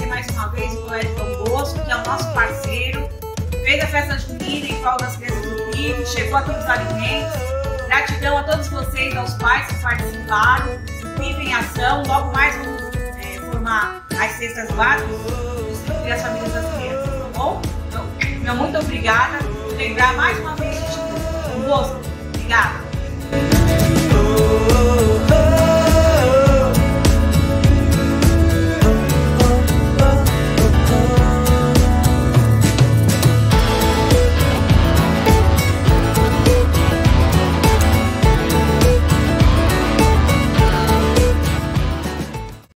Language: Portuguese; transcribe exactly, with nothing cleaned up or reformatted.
agradecer mais uma vez o Colégio Dom Bosco, que é o nosso parceiro, fez a festa junina em prol das crianças do P I B, chegou aqui os alimentos. Gratidão a todos vocês, aos pais que participaram, o P I B em ação. Logo mais vamos é, formar as cestas básicas e distribuir as famílias das crianças, tá bom? Então, meu muito obrigada. Lembrar mais uma vez de Dom Bosco. Obrigada.